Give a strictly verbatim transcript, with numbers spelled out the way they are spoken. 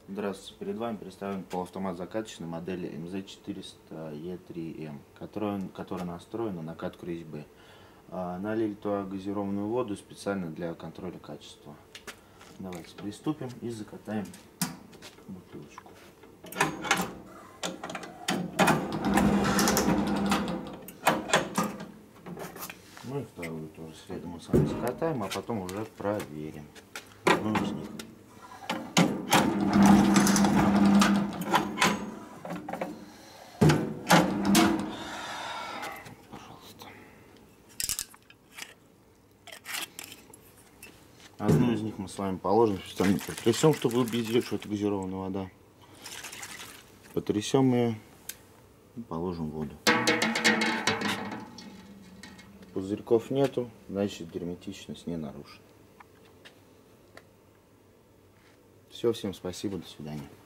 Здравствуйте, перед вами представлен полуавтомат закаточной модели эм зэ четыреста е три эм, которая, которая настроена на катку резьбы. А, налили туда газированную воду специально для контроля качества. Давайте приступим и закатаем бутылочку. Ну и вторую тоже следом мы с вами закатаем, а потом уже проверим одну из них. Одну из них мы с вами положим, специально потрясем, чтобы убедиться, что это газированная вода. Потрясем ее и положим воду. Пузырьков нету, значит герметичность не нарушена. Все, всем спасибо, до свидания.